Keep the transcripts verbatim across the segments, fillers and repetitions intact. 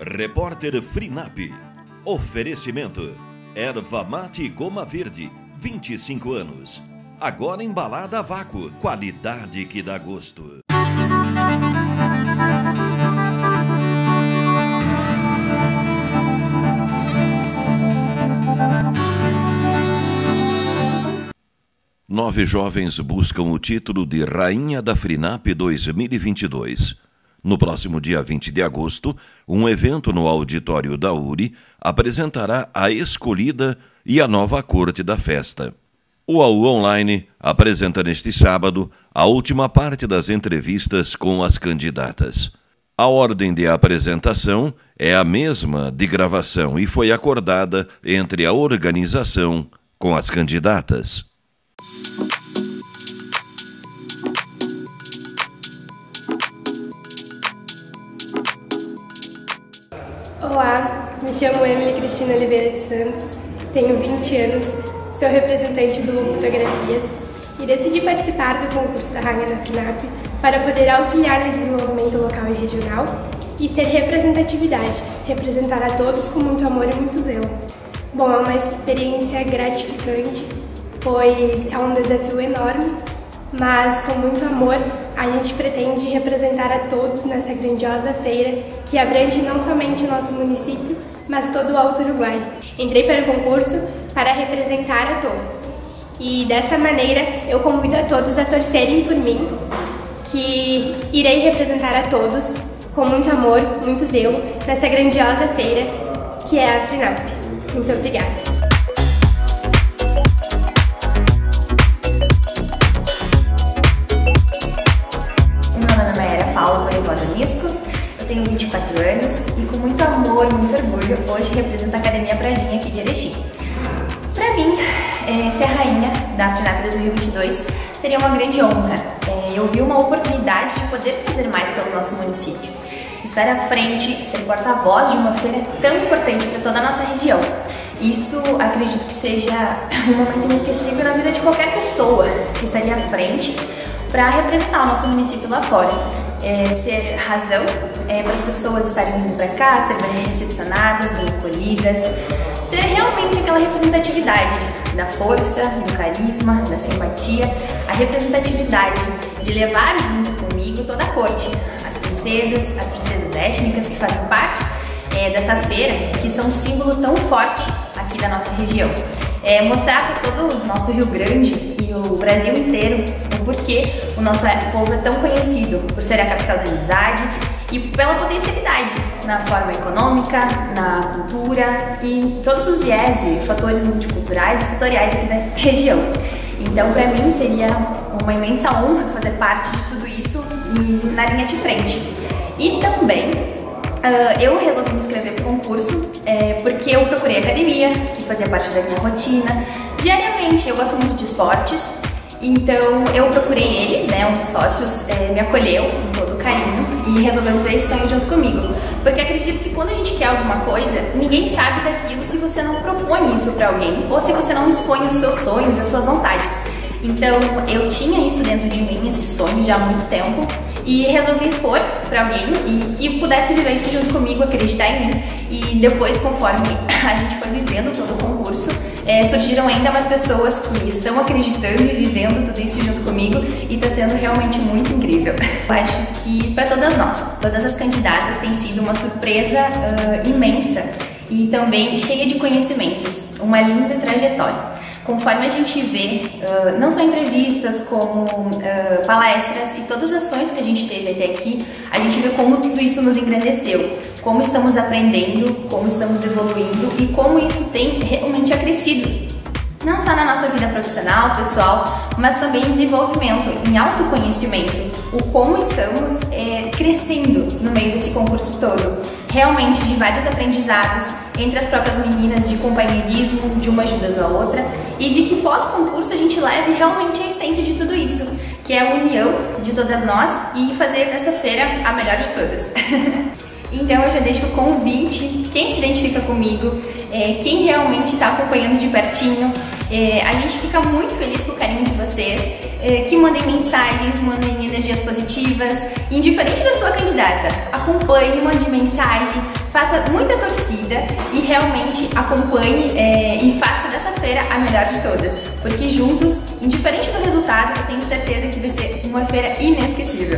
Repórter Frinap. Oferecimento: Erva Mate Goma Verde, vinte e cinco anos. Agora embalada a vácuo, qualidade que dá gosto. Nove jovens buscam o título de Rainha da Frinap dois mil e vinte e dois. No próximo dia vinte de agosto, um evento no auditório da U R I apresentará a escolhida e a nova corte da festa. O A U Online apresenta neste sábado a última parte das entrevistas com as candidatas. A ordem de apresentação é a mesma de gravação e foi acordada entre a organização com as candidatas. Olá, me chamo Emily Cristina Oliveira de Santos, tenho vinte anos, sou representante do Lu Fotografias e decidi participar do concurso da Rainha da Frinap para poder auxiliar no desenvolvimento local e regional e ser representatividade, representar a todos com muito amor e muito zelo. Bom, é uma experiência gratificante, pois é um desafio enorme, mas com muito amor a gente pretende representar a todos nessa grandiosa feira que abrange não somente o nosso município, mas todo o Alto Uruguai. Entrei para o concurso para representar a todos e desta maneira eu convido a todos a torcerem por mim, que irei representar a todos com muito amor, muito zelo nessa grandiosa feira que é a Frinap. Muito obrigada! Eu tenho vinte e quatro anos e com muito amor e muito orgulho hoje represento a Academia Brajinha aqui de Erechim. Para mim, é, ser a rainha da Frinap dois mil e vinte e dois seria uma grande honra. É, eu vi uma oportunidade de poder fazer mais pelo nosso município. Estar à frente, ser porta-voz de uma feira tão importante para toda a nossa região. Isso acredito que seja um momento inesquecível na vida de qualquer pessoa que estaria à frente para representar o nosso município lá fora. É, ser razão é, para as pessoas estarem vindo para cá, serem bem recepcionadas, bem acolhidas, ser realmente aquela representatividade da força, do carisma, da simpatia, a representatividade de levar junto comigo toda a corte, as princesas, as princesas étnicas que fazem parte é, dessa feira, que são um símbolo tão forte aqui da nossa região. É, mostrar para todo o nosso Rio Grande e o Brasil inteiro o porquê o nosso povo é tão conhecido por ser a capital da amizade e pela potencialidade na forma econômica, na cultura e em todos os viés e fatores multiculturais e setoriais aqui da região. Então, para mim, seria uma imensa honra fazer parte de tudo isso e na linha de frente. E também Uh, eu resolvi me inscrever para o concurso é, porque eu procurei academia, que fazia parte da minha rotina. Diariamente eu gosto muito de esportes, então eu procurei eles, né, um dos sócios é, me acolheu com todo carinho e resolveu ver esse sonho junto comigo. Porque acredito que quando a gente quer alguma coisa, ninguém sabe daquilo se você não propõe isso para alguém ou se você não expõe os seus sonhos, as suas vontades. Então eu tinha isso dentro de mim, esse sonho já há muito tempo, e resolvi expor para alguém e que pudesse viver isso junto comigo, acreditar em mim. E depois, conforme a gente foi vivendo todo o concurso, é, surgiram ainda mais pessoas que estão acreditando e vivendo tudo isso junto comigo e está sendo realmente muito incrível. Eu acho que para todas nós, todas as candidatas, tem sido uma surpresa uh, imensa e também cheia de conhecimentos, uma linda trajetória. Conforme a gente vê, uh, não só entrevistas, como uh, palestras e todas as ações que a gente teve até aqui, a gente vê como tudo isso nos engrandeceu, como estamos aprendendo, como estamos evoluindo e como isso tem realmente acrescido. Não só na nossa vida profissional, pessoal, mas também em desenvolvimento, em autoconhecimento, o como estamos é, crescendo no meio desse concurso todo. Realmente de vários aprendizados entre as próprias meninas, de companheirismo, de uma ajudando a outra, e de que pós-concurso a gente leve realmente a essência de tudo isso, que é a união de todas nós e fazer dessa feira a melhor de todas. Então eu já deixo o convite, quem se identifica comigo, é, quem realmente está acompanhando de pertinho, é, a gente fica muito feliz com o carinho de vocês, é, que mandem mensagens, mandem energias positivas, indiferente da sua candidata, acompanhe, mande mensagem, faça muita torcida e realmente acompanhe é, e faça dessa feira a melhor de todas, porque juntos, indiferente do resultado, eu tenho certeza que vai ser uma feira inesquecível.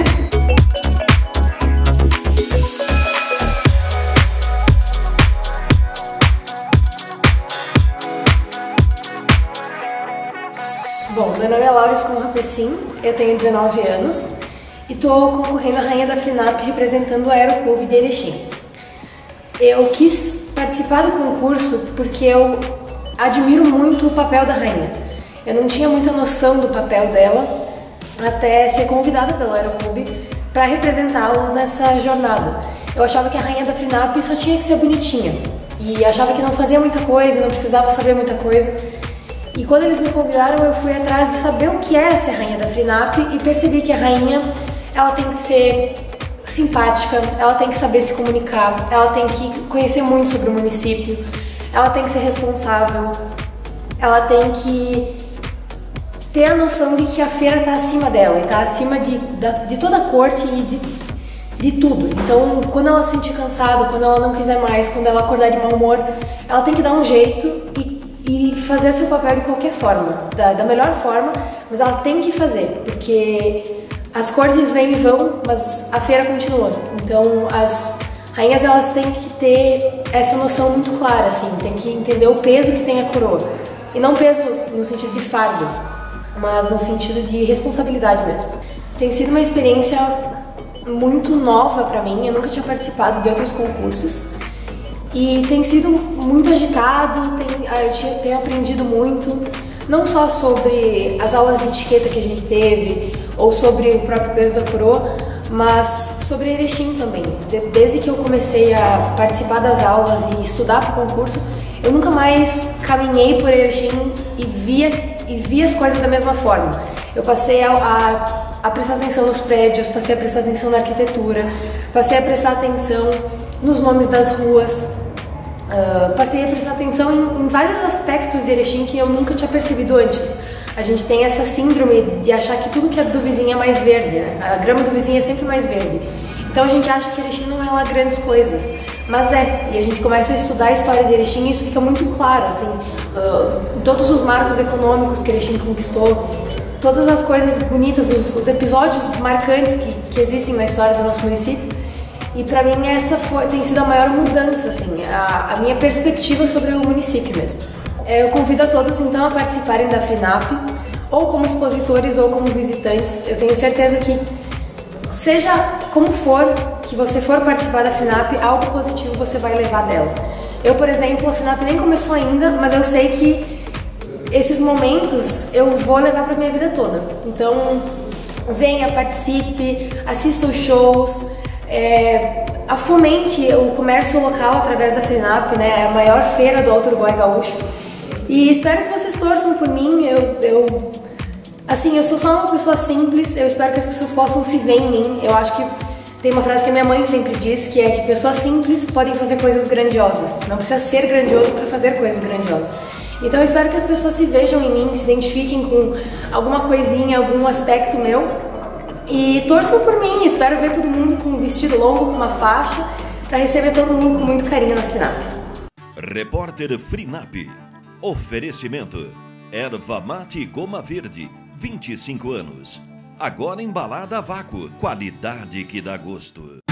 Bom, meu nome é Laura Esconra Pessim, eu tenho dezenove anos e estou concorrendo à Rainha da FRINAP representando o Aeroclube de Erechim. Eu quis participar do concurso porque eu admiro muito o papel da rainha. Eu não tinha muita noção do papel dela até ser convidada pelo Aeroclube para representá-los nessa jornada. Eu achava que a Rainha da FRINAP só tinha que ser bonitinha e achava que não fazia muita coisa, não precisava saber muita coisa. E quando eles me convidaram, eu fui atrás de saber o que é ser Rainha da FRINAP e percebi que a rainha, ela tem que ser simpática, ela tem que saber se comunicar, ela tem que conhecer muito sobre o município, ela tem que ser responsável, ela tem que ter a noção de que a feira está acima dela, está acima de, de toda a corte e de, de tudo. Então, quando ela se sentir cansada, quando ela não quiser mais, quando ela acordar de mau humor, ela tem que dar um jeito e e fazer o seu papel de qualquer forma, da, da melhor forma, mas ela tem que fazer, porque as cortes vêm e vão, mas a feira continua. Então as rainhas, elas têm que ter essa noção muito clara, assim, tem que entender o peso que tem a coroa, e não peso no sentido de fardo, mas no sentido de responsabilidade mesmo. Tem sido uma experiência muito nova para mim, eu nunca tinha participado de outros concursos, e tem sido muito agitado, tem, eu tenho aprendido muito, não só sobre as aulas de etiqueta que a gente teve, ou sobre o próprio peso da coroa, mas sobre Erechim também. Desde que eu comecei a participar das aulas e estudar para o concurso, eu nunca mais caminhei por Erechim e via, e via as coisas da mesma forma. Eu passei a, a, a prestar atenção nos prédios, passei a prestar atenção na arquitetura, passei a prestar atenção nos nomes das ruas, Uh, passei a prestar atenção em, em vários aspectos de Erechim que eu nunca tinha percebido antes. A gente tem essa síndrome de achar que tudo que é do vizinho é mais verde, né? A grama do vizinho é sempre mais verde. Então a gente acha que Erechim não é lá grandes coisas, mas é. E a gente começa a estudar a história de Erechim e isso fica muito claro, assim, uh, todos os marcos econômicos que Erechim conquistou, todas as coisas bonitas, os, os episódios marcantes que, que existem na história do nosso município. E pra mim essa foi, tem sido a maior mudança, assim, a, a minha perspectiva sobre o município mesmo. Eu convido a todos então a participarem da FRINAP, ou como expositores ou como visitantes. Eu tenho certeza que, seja como for que você for participar da FRINAP, algo positivo você vai levar dela. Eu, por exemplo, a FRINAP nem começou ainda, mas eu sei que esses momentos eu vou levar pra minha vida toda. Então, venha, participe, assista os shows, É, a fomente o comércio local através da FRINAP, né, é a maior feira do Alto Uruguai Gaúcho. E espero que vocês torçam por mim. Eu, eu, assim, eu sou só uma pessoa simples, eu espero que as pessoas possam se ver em mim. Eu acho que tem uma frase que a minha mãe sempre diz, que é que pessoas simples podem fazer coisas grandiosas. Não precisa ser grandioso para fazer coisas grandiosas. Então eu espero que as pessoas se vejam em mim, se identifiquem com alguma coisinha, algum aspecto meu. E torçam por mim, espero ver todo mundo com um vestido longo, com uma faixa, para receber todo mundo com muito carinho na FRINAP. Repórter FRINAP. Oferecimento: Erva Mate Goma Verde, vinte e cinco anos. Agora embalada a vácuo, qualidade que dá gosto.